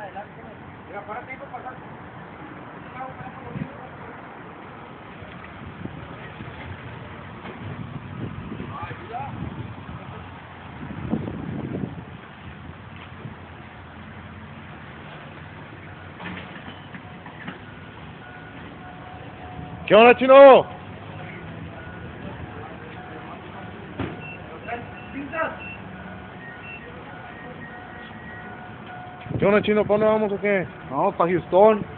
Mira, párate ahí para pasar. ¿Qué onda, Chino? ¿Qué onda, Chino? ¿Para dónde vamos o qué? No, para Houston.